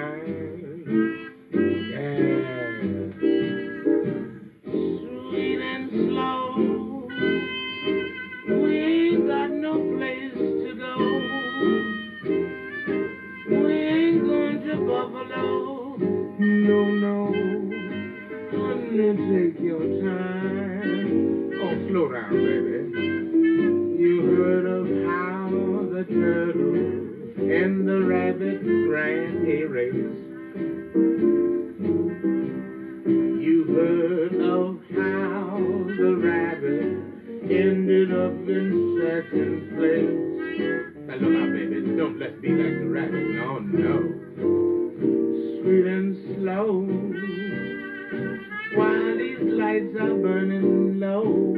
time. Yeah. Sweet and slow. We ain't got no place to go. We ain't going to Buffalo. No, no. Honey, take your time. Oh, slow down, baby. You heard of how the turtle and the rabbit ran a race. You heard of how the rabbit ended up in second place. Now look out, baby, don't let's be like the rabbit. No, no. Sweet and slow, while these lights are burning low.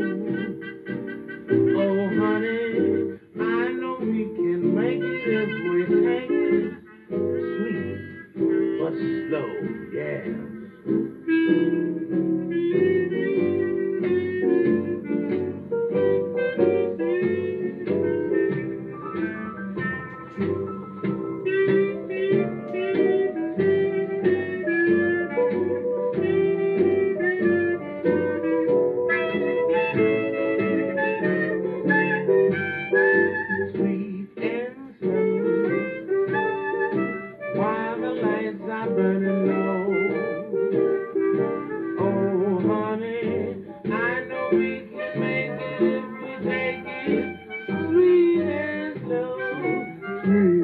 Oh, honey, I know we can make it if we take it sweet but slow, yeah. While the lights are burning low. Oh, honey, I know we can make it if we take it sweet and slow.